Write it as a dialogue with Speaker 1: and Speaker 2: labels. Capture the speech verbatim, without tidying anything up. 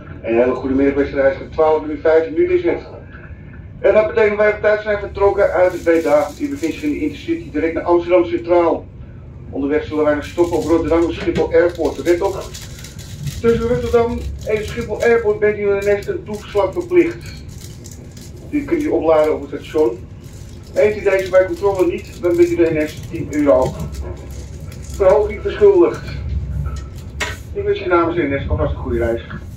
Speaker 1: Een hele goede middag beste reizigers, twaalf uur vijftien minuten is het. En dat betekent dat wij op tijd zijn vertrokken uit het Breda. Die bevindt zich in de Intercity direct naar Amsterdam Centraal. Onderweg zullen wij nog stoppen op Rotterdam Schiphol Airport. Let op, tussen Rotterdam en Schiphol Airport bent u in Nest een toeslag verplicht. Die kunt u opladen op het station. Eet u deze bij controle niet, dan bent u de N S tien euro. Verhoging verschuldigd. Ik wens je namens de N S alvast een goede reis.